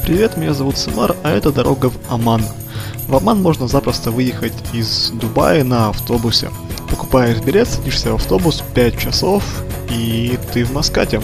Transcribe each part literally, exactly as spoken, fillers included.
Привет, меня зовут Самар, а это дорога в Оман. В Оман можно запросто выехать из Дубая на автобусе. Покупаешь билет, садишься в автобус, пять часов, и ты в Маскате.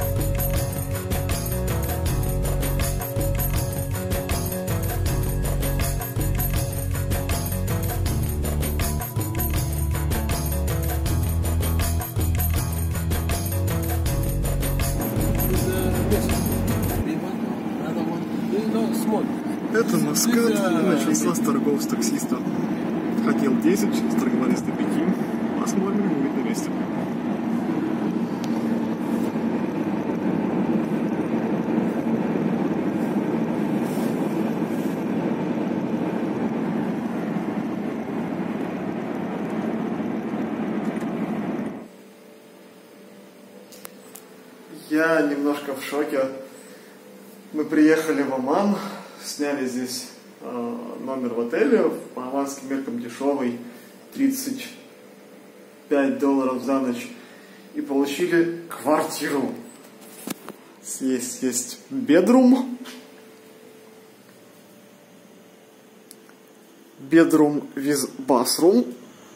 Это Маскат, и начался с торгов с таксиста. Хотел десять, сторговались до пяти. Посмотрим, будет на месте. Я немножко в шоке. Мы приехали в Оман, сняли здесь э, номер в отеле, по оманским меркам дешевый, тридцать пять долларов за ночь, и получили квартиру. Есть, есть bedroom, bedroom with bathroom,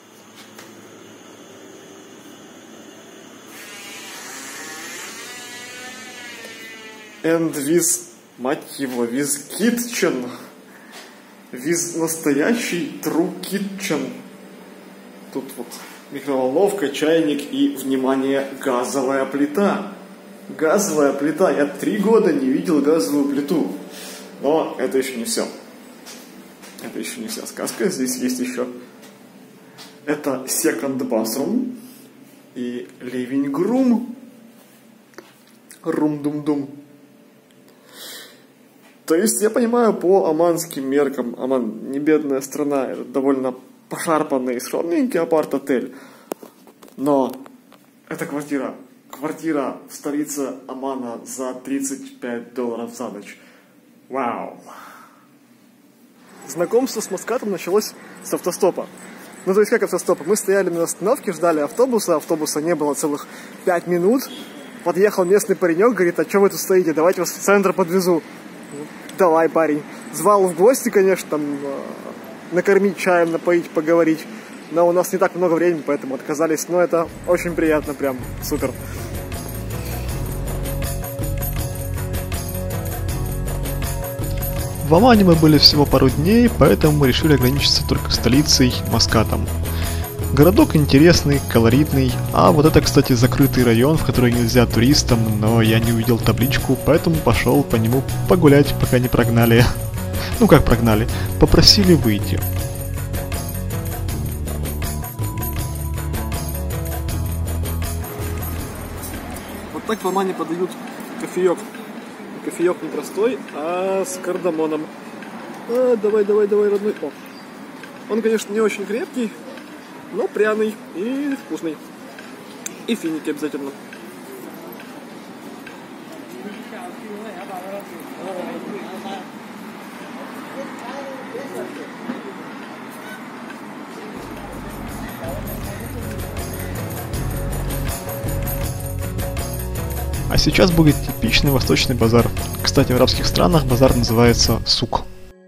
and with, мать его, with kitchen, with настоящий true kitchen. Тут вот микроволновка, чайник и, внимание, газовая плита. Газовая плита. Я три года не видел газовую плиту. Но это еще не все. Это еще не вся сказка. Здесь есть еще. Это second bathroom и living room. Рум-дум-дум. То есть, я понимаю, по оманским меркам, Оман не бедная страна, это довольно пошарпанный и скромненький апарт-отель, но это квартира, квартира в столице Омана за тридцать пять долларов за ночь. Вау! Знакомство с Маскатом началось с автостопа. Ну, то есть, как автостопа? Мы стояли на остановке, ждали автобуса, автобуса не было целых пять минут. Подъехал местный паренек, говорит: а что вы тут стоите, давайте вас в центр подвезу. Давай, парень. Звал в гости, конечно, там, э, накормить чаем, напоить, поговорить. Но у нас не так много времени, поэтому отказались. Но это очень приятно, прям супер. В Омане мы были всего пару дней, поэтому мы решили ограничиться только столицей Маскатом. Городок интересный, колоритный, а вот это, кстати, закрытый район, в который нельзя туристам, но я не увидел табличку, поэтому пошел по нему погулять, пока не прогнали. Ну как прогнали? Попросили выйти. Вот так в Омане подают кофеек. Кофеек не простой, а с кардамоном. А, давай, давай, давай, родной. О. Он, конечно, не очень крепкий, но пряный и вкусный. И финики обязательно. А сейчас будет типичный восточный базар. Кстати, в арабских странах базар называется сук.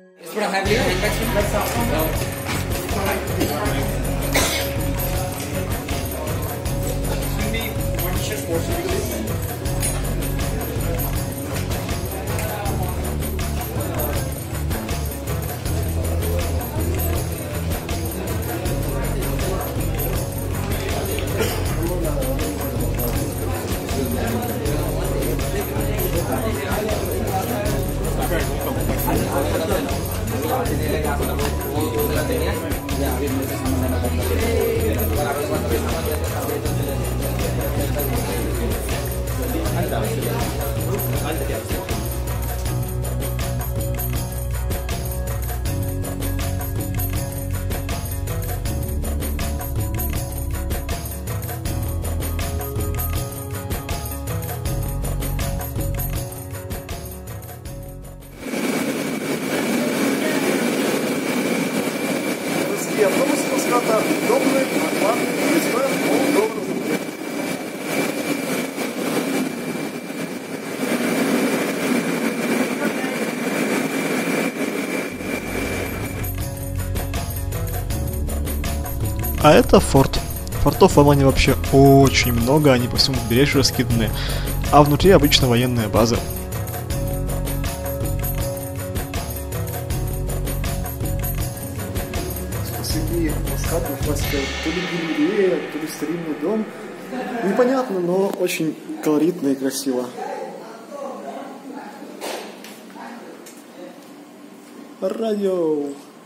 Автобус Маската удобный, адекватный, не стоит полдоллара за билет. А это форт. Фортов в Омане вообще очень много, они по всему побережью раскиданы. А внутри обычно военная база. Посреди Маската нашлась то ли галерея, то ли старинный дом. Непонятно, но очень колоритно и красиво. Радио.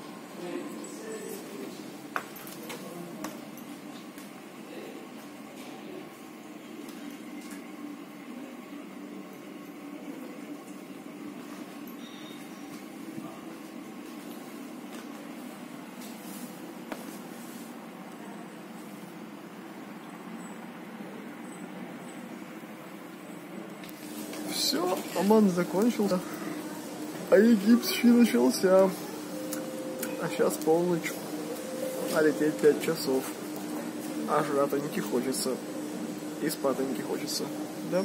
Все, Оман закончился, а египетский начался. А сейчас полночь, а лететь пять часов. А жратоньки хочется, и спатоньки хочется, да?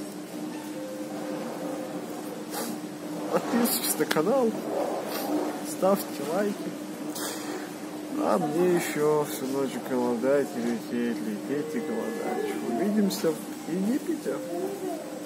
Подписывайтесь на канал, ставьте лайки. А мне еще всю ночь голодать и лететь, лететь и голодать. Увидимся в Египте.